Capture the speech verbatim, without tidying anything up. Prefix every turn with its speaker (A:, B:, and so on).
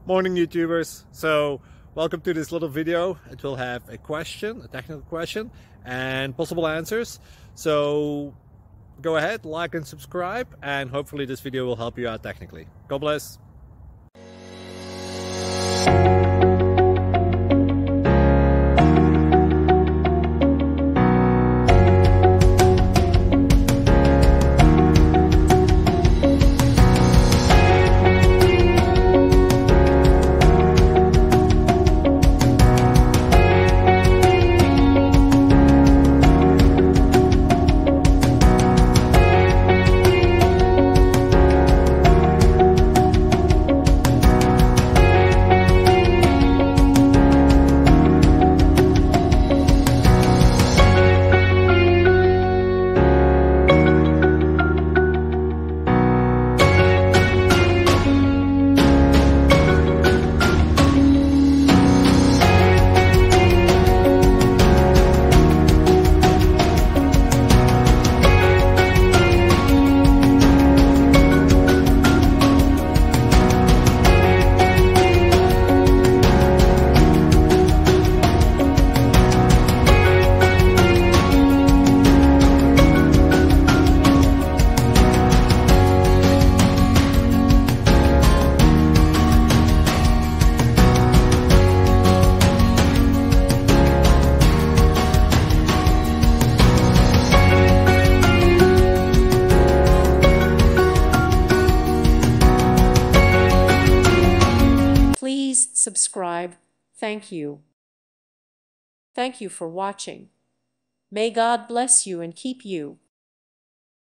A: Morning YouTubers. So welcome to this little video. It will have a question, a technical question, and possible answers. So go ahead, like and subscribe, and hopefully this video will help you out technically. God bless.
B: Please subscribe. Thank you. Thank you for watching. May God bless you and keep you.